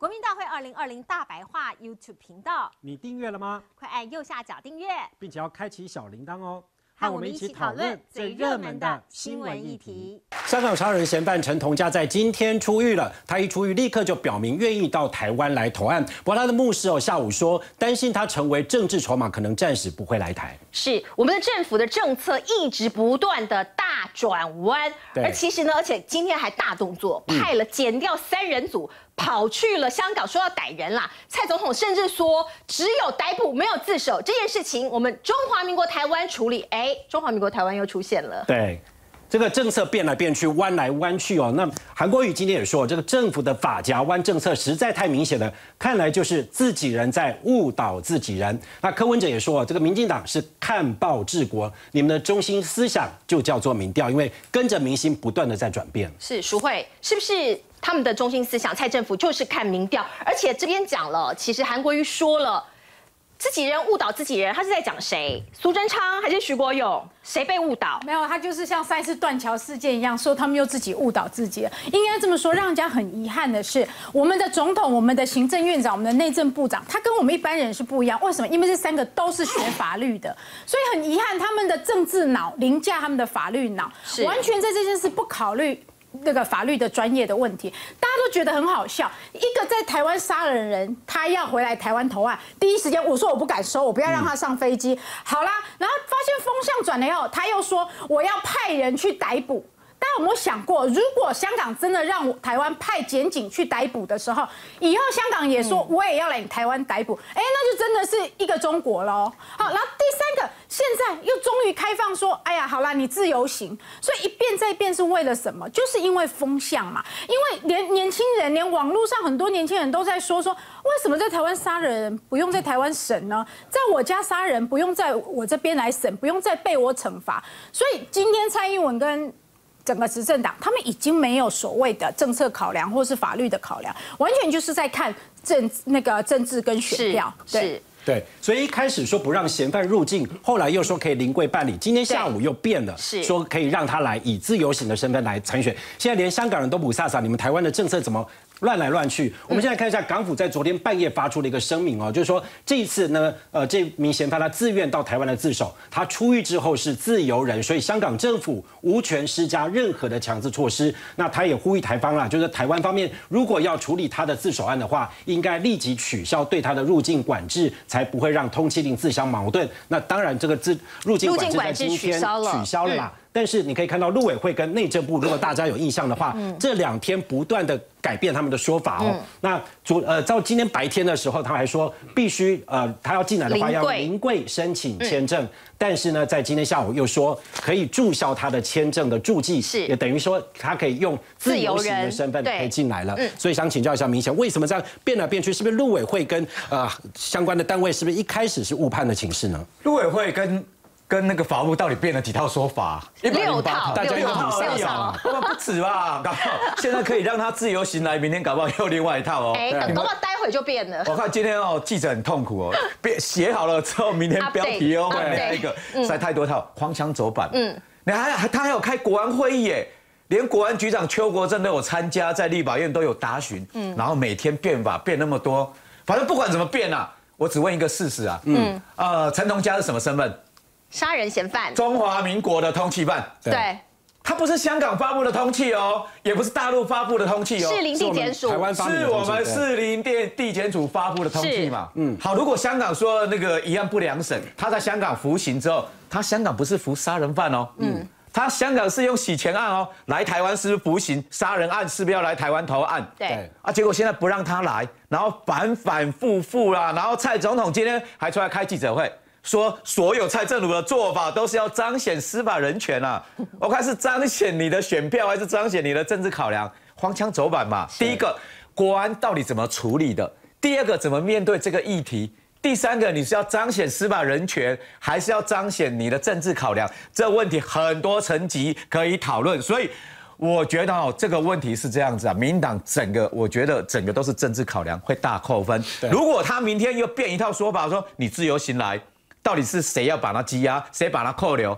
国民大会2020大白话 YouTube 频道， 你订阅了吗？ 快按右下角订阅， 并且要开启小铃铛哦。 和我们一起讨论最热门的新闻议题。 香港杀人嫌犯陈同佳在今天出狱了，他一出狱立刻就表明愿意到台湾来投案。不过他的牧师下午说，担心他成为政治筹码，可能暂时不会来台。 是我们的政府的政策一直不断的大转弯，而其实呢，而且今天还大动作，派了检调3人组。 跑去了香港，说要逮人啦。蔡总统甚至说，只有逮捕没有自首这件事情，我们中华民国台湾处理。中华民国台湾又出现了。 对，这个政策变来变去，弯来弯去哦。那韩国瑜今天也说，这个政府的法夹弯政策实在太明显了，看来就是自己人在误导自己人。那柯文哲也说，这个民进党是看报治国，你们的中心思想就叫做民调，因为跟着民心不断的在转变。 是淑慧，是不是？ 他们的中心思想，蔡政府就是看民调，而且这边讲了，其实韩国瑜说了，自己人误导自己人，他是在讲谁？苏贞昌还是徐国勇？谁被误导？ 没有，他就是像上一次断桥事件一样，说他们又自己误导自己了。应该这么说，让人家很遗憾的是，我们的总统、我们的行政院长、我们的内政部长，他跟我们一般人是不一样。为什么？因为这3个都是学法律的，所以很遗憾，他们的政治脑凌驾他们的法律脑，完全在这件事不考虑。 那个法律的专业的问题，大家都觉得很好笑。一个在台湾杀了人，他要回来台湾投案，第一时间我说我不敢收，我不要让他上飞机。好啦，然后发现风向转了以后，他又说我要派人去逮捕。 大家有没有想过，如果香港真的让台湾派检警去逮捕的时候，以后香港也说我也要来台湾逮捕，那就真的是一个中国喽。好，然后第3个，现在又终于开放说，哎呀，好啦，你自由行，所以一变再变是为了什么？就是因为风向嘛，因为连年轻人，连网络上很多年轻人都在说，为什么在台湾杀人不用在台湾审呢？在我家杀人不用在我这边来审，不用再被我惩罚。所以今天蔡英文跟 整个执政党，他们已经没有所谓的政策考量或是法律的考量，完全就是在看政治跟选票。 对，所以一开始说不让嫌犯入境，后来又说可以临柜办理，今天下午又变了，说可以让他来以自由行的身份来参选。现在连香港人都不飒飒，你们台湾的政策怎么 乱来乱去。我们现在看一下，港府在昨天半夜发出了一个声明哦，就是说这一次呢，这名嫌犯他自愿到台湾来自首，他出狱之后是自由人，所以香港政府无权施加任何的强制措施。那他也呼吁台方啦，就是台湾方面如果要处理他的自首案的话，应该立即取消对他的入境管制，才不会让通缉令自相矛盾。那当然，这个入境管制在今天取消了啦。 但是你可以看到，陆委会跟内政部，如果大家有印象的话，这2天不断的改变他们的说法哦。那到今天白天的时候，他还说必须他要进来的话要临柜申请签证，但是呢，在今天下午又说可以注销他的签证的注记，也等于说他可以用自由行的身份可以进来了。所以想请教一下明贤，为什么这样变来变去？是不是陆委会跟相关的单位是不是一开始是误判的情势呢？ 陆委会跟那个法务部到底变了几套说法 ？6套， 大家6套而已啊，不止吧？搞不好现在可以让他自由行来，明天搞不好又另外一套哦。 搞不好待会就变了。 我看今天记者很痛苦哦，写好了之后，明天标题会来一个，实在太多套，荒腔走板。他还有开国安会议耶。 连国安局长邱国正都有参加，在立法院都有答询，然后每天变法变那么多，反正不管怎么变啊，我只问一个事实啊，陈同佳是什么身份？ 杀人嫌犯， 中华民国的通缉犯。 对， 他不是香港发布的通缉哦，也不是大陆发布的通缉哦， 士林地检署， 是我们士林地检署发布的通缉嘛。好，如果香港说那个一案不良审，他在香港服刑之后，他香港不是服杀人犯哦，他香港是用洗钱案哦，来台湾是不是服刑？杀人案是不是要来台湾投案？ 对啊，结果现在不让他来，然后反反复复啦，然后蔡总统今天还出来开记者会，说所有蔡政府的做法都是要彰显司法人权啊，我看是彰显你的选票还是彰显你的政治考量？荒腔走板嘛。第一个，国安到底怎么处理的？第2个，怎么面对这个议题？ 第3个，你是要彰显司法人权，还是要彰显你的政治考量？这问题很多层级可以讨论，所以我觉得这个问题是这样子啊，民进党我觉得整个都是政治考量，会大扣分。如果他明天又变一套说法，说你自由行来，到底是谁要把他羁押，谁把他扣留？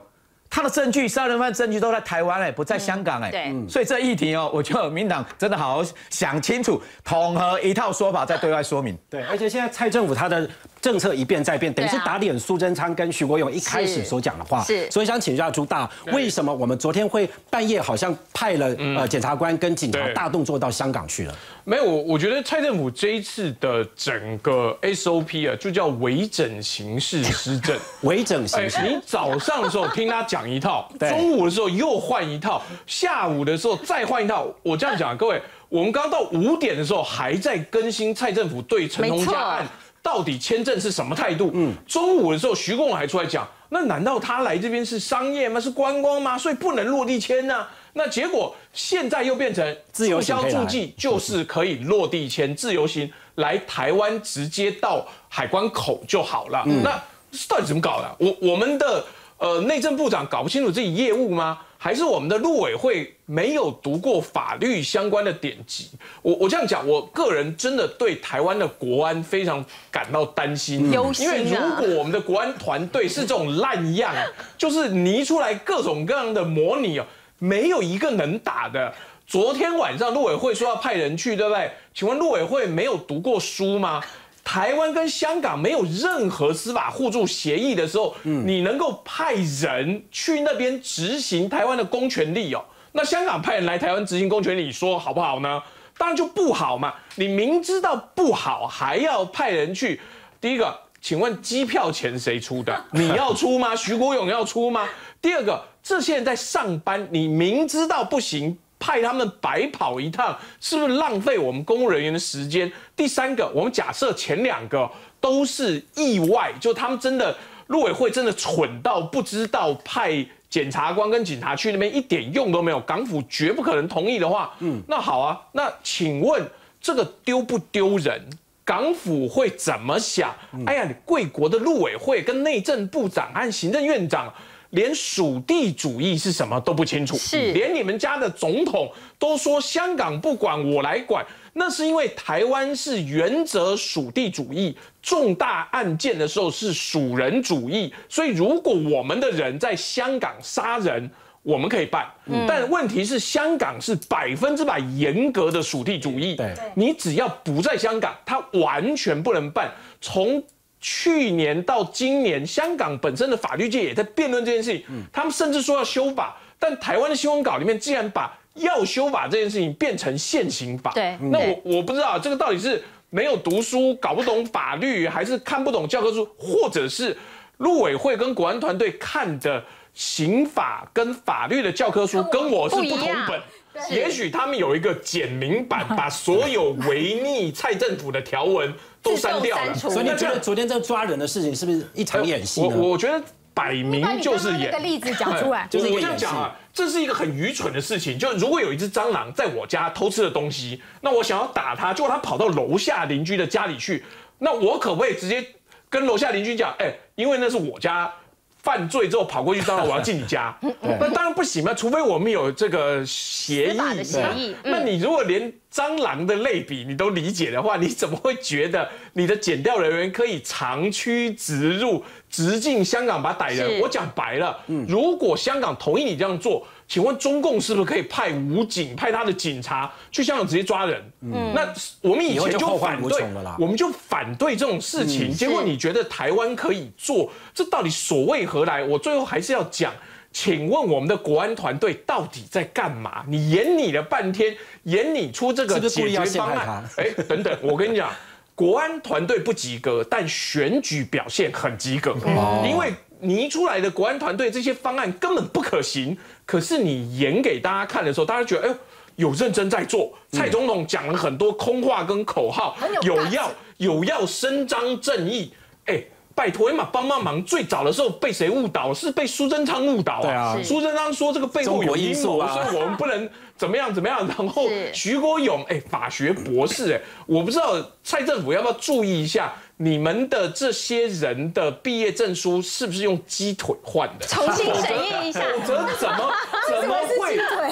他的证据，杀人犯证据都在台湾不在香港对， 所以这议题我觉得民党真的好好想清楚，统合一套说法再对外说明。 对，而且现在蔡政府他的政策一变再变，等于是打脸苏贞昌跟徐国勇一开始所讲的话。 是， 所以想请教朱大，为什么我们昨天会半夜好像派了检察官跟警察大动作到香港去了？ 没有，我觉得蔡政府这一次的整个 SOP 啊，就叫微整形式施政。 微整形式， 你早上的时候听他讲一套，中午的时候又换一套，下午的时候再换一套。我这样讲，各位，我们刚到5点的时候还在更新蔡政府对陈同佳案到底签证是什么态度。中午的时候徐公还出来讲，那难道他来这边是商业吗？是观光吗？所以不能落地签呢？那结果现在又变成自由行注记，就是可以落地签自由行来台湾，直接到海关口就好了。那到底怎么搞的？我们的内政部长搞不清楚自己业务吗？还是我们的陆委会没有读过法律相关的典籍？我这样讲，我个人真的对台湾的国安非常感到担心，因为如果我们的国安团队是这种烂样，就是拟出来各种各样的模拟没有一个能打的。昨天晚上陆委会说要派人去，对不对？请问陆委会没有读过书吗？台湾跟香港没有任何司法互助协议的时候，你能够派人去那边执行台湾的公权力那香港派人来台湾执行公权力，说好不好呢？当然就不好嘛！你明知道不好，还要派人去。第一个，请问机票钱谁出的？你要出吗？徐国勇要出吗？第二个，这些人在上班，你明知道不行，派他们白跑一趟，是不是浪费我们公务人员的时间？第三个，我们假设前2个都是意外，就他们真的陆委会真的蠢到不知道派检察官跟警察去那边一点用都没有，港府绝不可能同意的话，那好啊，那请问这个丢不丢人？港府会怎么想？哎呀，你贵国的陆委会跟内政部长和行政院长连属地主义是什么都不清楚，连你们家的总统都说香港不管我来管，那是因为台湾是原则属地主义，重大案件的时候是属人主义，所以如果我们的人在香港杀人，我们可以办，但问题是香港是100%严格的属地主义，你只要不在香港，它完全不能办。从去年到今年，香港本身的法律界也在辩论这件事情，他们甚至说要修法，但台湾的新闻稿里面竟然把要修法这件事情变成现行法。那我不知道这个到底是没有读书、搞不懂法律，还是看不懂教科书，或者是陆委会跟国安团队看的刑法跟法律的教科书跟我是不同本。也许他们有一个简明版，把所有违逆蔡政府的条文都删掉了。 所以你觉得昨天这个抓人的事情是不是一场演戏呢？ 我觉得摆明就是演。 那个例子讲出来， 就是我这样讲啊，这是一个很愚蠢的事情。就如果有一只蟑螂在我家偷吃了东西，那我想要打它，结果它跑到楼下邻居的家里去，那我可不可以直接跟楼下邻居讲，因为那是我家。犯罪之后跑过去，当然我要进你家，那当然不行嘛，除非我们有这个协议。那你如果连蟑螂的类比你都理解的话，你怎么会觉得你的检调人员可以长驱直入，直进香港把歹人？我讲白了，如果香港同意你这样做，请问中共是不是可以派武警、派他的警察去香港直接抓人？那我们以前就反对，我们就反对这种事情。结果你觉得台湾可以做，这到底所谓何来？我最后还是要讲。请问我们的国安团队到底在干嘛？你演你了半天，演你出这个解决方案，等等，我跟你讲，国安团队不及格，但选举表现很及格，因为拟出来的国安团队这些方案根本不可行，可是你演给大家看的时候，大家觉得有认真在做。蔡总统讲了很多空话跟口号，有要伸张正义，拜托嘛，帮忙！最早的时候被谁误导？是被苏贞昌误导啊！苏贞昌说这个背后有阴谋，所以我们不能怎么样。然后徐国勇，法学博士，我不知道蔡政府要不要注意一下，你们的这些人的毕业证书是不是用鸡腿换的？ 重新审验一下， 否则怎么会？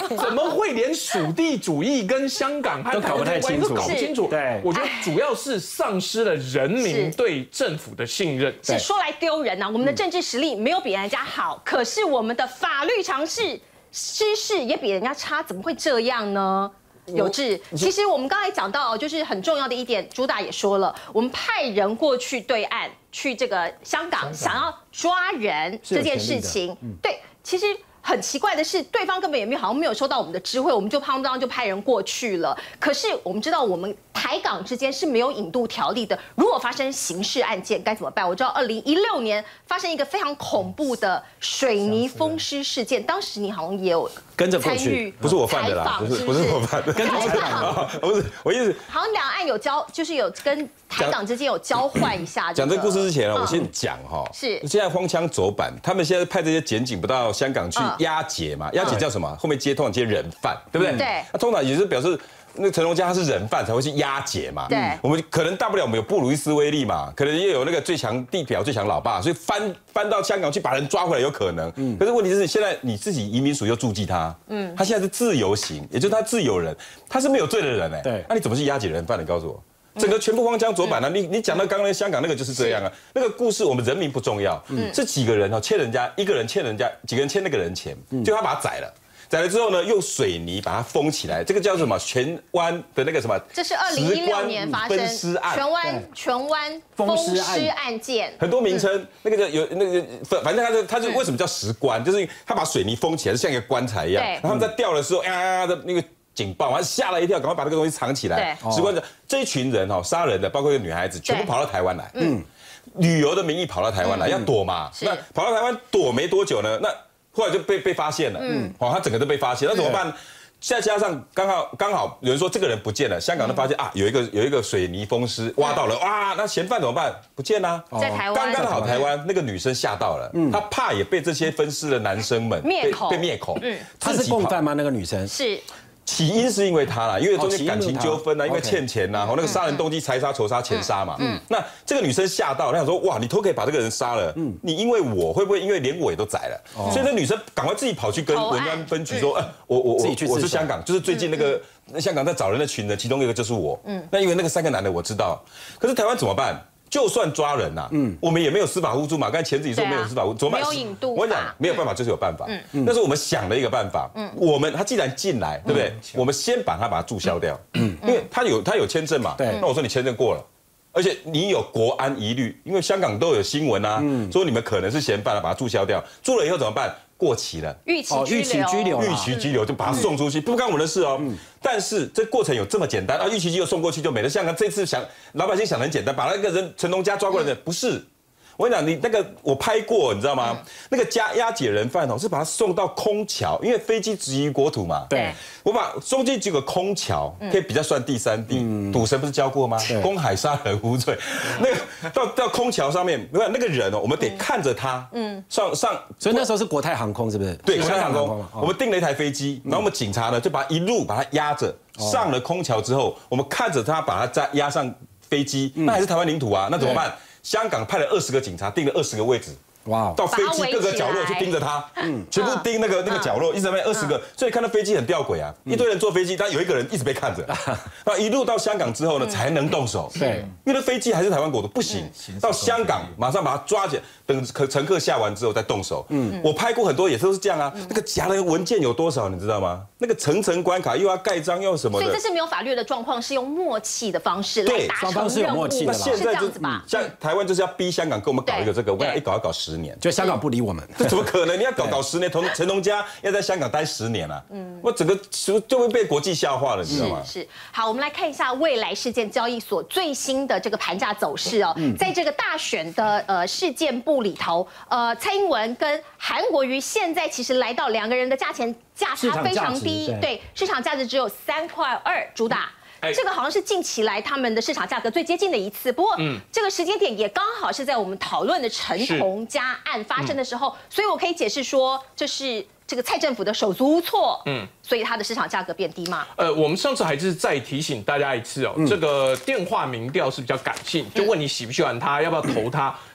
怎么会连属地主义跟香港和台湾的关系都搞不清楚？ 对， 我觉得主要是丧失了人民对政府的信任。 是说来丢人呐，我们的政治实力没有比人家好，可是我们的法律常识、知识也比人家差，怎么会这样呢？有志，其实我们刚才讲到，就是很重要的一点，朱大也说了，我们派人过去对岸，去这个香港，想要抓人这件事情，对，其实。很奇怪的是，对方根本也好像没有收到我们的知会，我们就当就派人过去了。可是我们知道，我们台港之间是没有引渡条例的。如果发生刑事案件该怎么办？我知道2016年发生一个非常恐怖的水泥封尸事件，当时你好像也有跟着过去， 不是我犯的啦，不是我犯的， 跟着采访， 不是我意思。 好像两岸有就是有跟台港之间有交换一下。 讲这故事之前啊，我先讲哈， 是现在荒腔走板，他们现在派这些检警不到香港去。押解嘛，押解叫什么？后面通常接人犯，对不对？ 对。 那通常也是表示那陈荣嘉他是人犯才会去押解嘛。 对。 我们可能大不了我们有布鲁伊斯威利嘛，可能也有那个最强地表最强老爸，所以翻到香港去把人抓回来有可能。可是问题是现在你自己移民署又注记他，他现在是自由行，也就是他自由人，他是没有罪的人哎。 对。 那你怎么去押解人犯？你告诉我。整个全部荒腔走板了，你讲到刚刚香港那个就是这样啊，那个故事我们人民不重要，这几个人欠人家一个人欠人家几个人欠那个人钱，就他把他宰了。宰了之后呢，用水泥把它封起来，这个叫什么？荃湾的那个什么？ 这是2016年发生荃湾封尸案件， 很多名称，那个叫有那个，反正它是为什么叫石棺？就是他把水泥封起来，像一个棺材一样。然后他们在吊的时候，呀的那个。警报，完吓了一跳，赶快把这个东西藏起来。石棺这一群人杀人的，包括一个女孩子，全部跑到台湾来，旅游的名义跑到台湾来，要躲嘛。那跑到台湾躲没多久呢，那后来就被发现了。他整个都被发现，那怎么办？再加上刚好有人说这个人不见了，香港都发现啊，有一个水泥封尸挖到了，哇，那嫌犯怎么办？不见啦。 在台湾， 刚好台湾那个女生吓到了，她怕也被这些分尸的男生们被灭口。 她是共犯吗？那个女生是。 起因是因为他啦，因为中间感情纠纷啊，因为欠钱呐，那个杀人动机财杀、仇杀、钱杀嘛。那这个女生吓到，她想说哇，你都可以把这个人杀了，你因为我会不会因为连我也都宰了？所以那女生赶快自己跑去跟文安分局说，我是香港，就是最近那个香港在找人的群人，其中一个就是我。那因为那个3个男的我知道，可是台湾怎么办？就算抓人呐，我们也没有司法互助嘛。刚才前自己说没有司法互助，怎么办？ 没有引渡法。 我讲没有办法就是有办法。但是我们想了一个办法，他既然进来，对不对？我们先把他注销掉，因为他有签证嘛。那我说你签证过了。而且你有国安疑虑，因为香港都有新闻啊，说你们可能是嫌犯了，把它注销掉。注了以后怎么办？过期了， 逾期拘留就把他送出去，不干我们的事哦。但是这过程有这么简单啊？逾期拘留送过去就没了。香港这次老百姓想得很简单，把那个人陈荣嘉抓过来的不是。我跟你讲，你那个我拍过，你知道吗？那个押解人犯是把他送到空桥，因为飞机直于国土嘛。 对， 我把中间几个空桥，可以比较算第3地。赌神不是教过吗？公海杀人无罪。那个到空桥上面，那个人我们得看着他。上， 所以那时候是国泰航空是不是？ 对，国泰航空。我们订了一台飞机，然后我们警察呢就把他压着，上了空桥之后，我们看着他把他再压上飞机，那还是台湾领土啊，那怎么办？香港派了20个警察，定了20个位置，哇，到飞机各个角落去盯着他，全部盯那个角落，一直在那20个，所以看到飞机很吊诡啊，一堆人坐飞机，但有一个人一直被看着，那一路到香港之后呢，才能动手，对，因为那飞机还是台湾国土，不行，到香港马上把他抓起来，等乘客下完之后再动手。我拍过很多也都是这样啊，那个夹的文件有多少你知道吗？那个层层关卡又要盖章又什么的， 所以这是没有法律的状况，是用默契的方式来达成任务。 那现在就像台湾就是要逼香港给我们搞一个这个，我跟你讲，一搞要搞10年， 就香港不理我们， 这怎么可能？你要搞10年，陈荣嘉要在香港待10年啊，我整个就会被国际笑话了，你知道吗？ 是。好，我们来看一下未来事件交易所最新的这个盘价走势哦，在这个大选的事件部里头，蔡英文跟韩国瑜现在其实来到2个人的价差非常低，对，市场价值只有3.2块，主打。这个好像是近期来他们的市场价格最接近的一次，不过这个时间点也刚好是在我们讨论的陈同佳案发生的时候，所以我可以解释说，这是这个蔡政府的手足无措，所以它的市场价格变低吗？ 我们上次还是再提醒大家一次哦，这个电话民调是比较感性，就问你喜不喜欢他，要不要投他。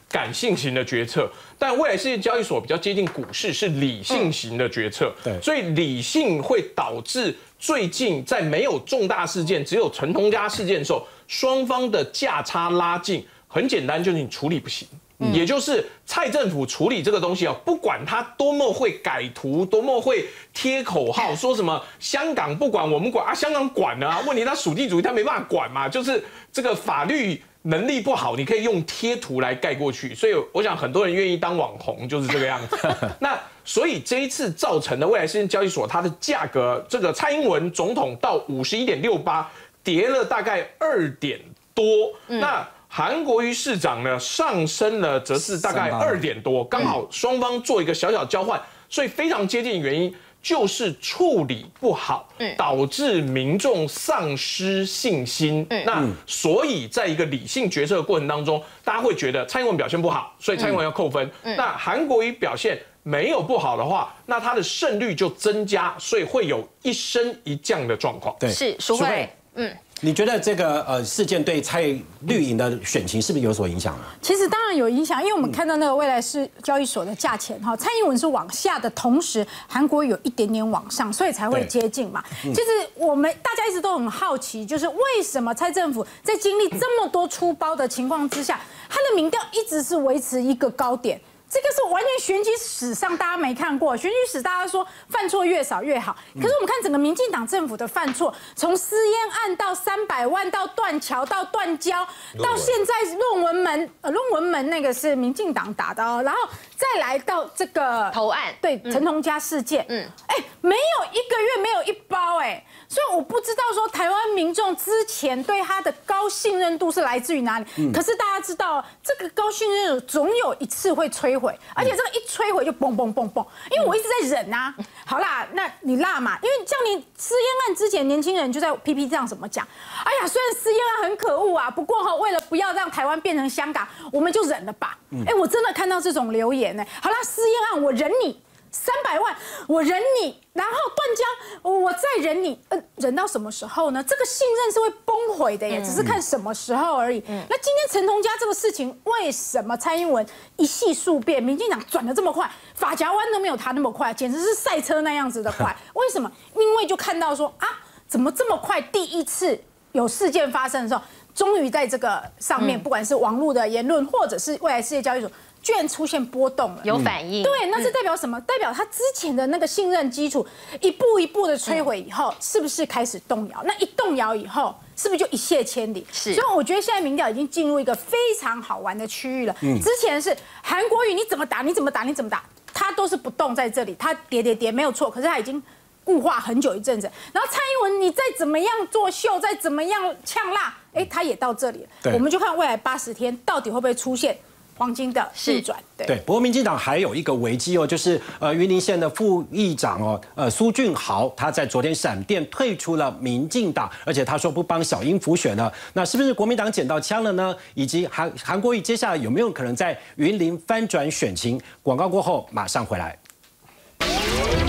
感性型的决策，但未来世界交易所比较接近股市，是理性型的决策。 对， 所以理性会导致最近在没有重大事件，只有陈同佳事件的时候，双方的价差拉近。很简单，就是你处理不行。也就是蔡政府处理这个东西不管他多么会改图，多么会贴口号，说什么香港不管我们管香港管啊，问题他属地主义他没办法管嘛，就是这个法律能力不好，你可以用贴图来盖过去，所以我想很多人愿意当网红就是这个样子。那所以这一次造成的未来世界交易所它的价格，这个蔡英文总统到51.68，跌了大概2点多，那。韩国瑜市长呢上升了，则是大概2点多，刚好双方做一个小小交换，所以非常接近的原因就是处理不好，导致民众丧失信心。那所以在一个理性决策的过程当中，大家会觉得蔡英文表现不好，所以蔡英文要扣分。那韩国瑜表现没有不好的话，那他的胜率就增加，所以会有一升一降的状况。 对， 是淑慧， 你觉得这个事件对蔡绿营的选情是不是有所影响呢？ 其实当然有影响，因为我们看到那个未来是交易所的价钱哈，蔡英文是往下的同时，韩国有一点点往上，所以才会接近嘛。其实我们大家一直都很好奇，就是为什么蔡政府在经历这么多出包的情况之下，他的民调一直是维持一个高点。这个是完全选举史上大家没看过，选举史大家说犯错越少越好，可是我们看整个民进党政府的犯错，从私烟案到300万，到断桥，到断交，到现在论文门那个是民进党打的然后再来到这个投案， 对陈同佳事件，没有1个月没有一包所以我不知道说台湾民众之前对他的高信任度是来自于哪里，可是大家知道这个高信任度总有一次会摧毁，而且这个一摧毁就嘣嘣嘣嘣，因为我一直在忍啊。好啦，那你辣嘛，因为像你私烟案之前，年轻人就在 PP 这样怎么讲？哎呀，虽然私烟案很可恶为了为了不要让台湾变成香港，我们就忍了吧。我真的看到这种留言好啦，私烟案我忍你。300万，我忍你，然后断交，我再忍你，忍到什么时候呢？这个信任是会崩毁的耶，只是看什么时候而已。那今天陈同佳这个事情，为什么蔡英文一系数变，民进党转得这么快，法夹弯都没有他那么快，简直是赛车那样子的快？为什么？因为就看到说怎么这么快？第一次有事件发生的时候，终于在这个上面，不管是网络的言论，或者是未来世界交易所。居然出现波动了， 有反应。 对，那是代表什么？代表他之前的那个信任基础一步一步的摧毁以后，是不是开始动摇？那一动摇以后，是不是就一泻千里？ 是。 所以我觉得现在民调已经进入一个非常好玩的区域了。之前是韩国瑜你怎么打，他都是不动在这里，他跌没有错，可是他已经固化很久一阵子。然后蔡英文你再怎么样作秀，再怎么样呛辣，他也到这里了。我们就看未来80天到底会不会出现。黄金的逆转， 对。不过民进党还有一个危机就是云林县的副议长苏俊豪，他在昨天闪电退出了民进党，而且他说不帮小英辅选了。那是不是国民党捡到枪了呢？以及韩国瑜接下来有没有可能在云林翻转选情？广告过后马上回来。